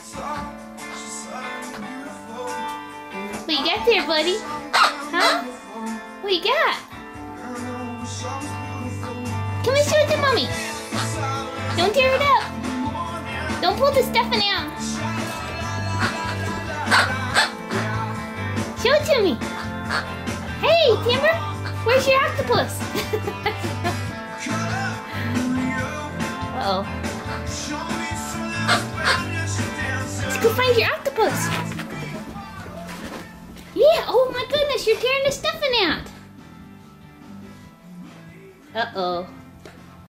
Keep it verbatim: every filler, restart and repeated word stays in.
What you got there, buddy? Huh? What you got? Come and show it to mommy. Don't tear it up. Don't pull the stuffing out. Show it to me. Hey, Timber, where's your octopus? Uh-oh. Let's go find your octopus. Yeah, oh my goodness, you're tearing the stuffing out. Uh-oh.